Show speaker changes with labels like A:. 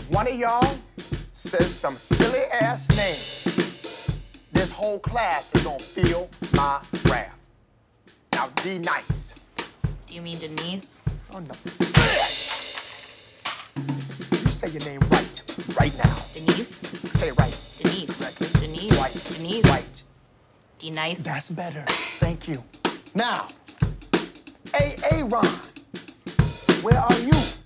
A: one of y'all says some silly-ass name, this whole class is gonna feel my wrath. Now, D-Nice.
B: Do you mean Denise?
A: Son of a bitch! You say your name right now.
B: Denise?
A: Say it right.
B: Denise.
A: Correctly.
B: Denise.
A: Right.
B: Denise.
A: Right.
B: D-Nice.
A: That's better. Thank you. Now, Aaron, where are you?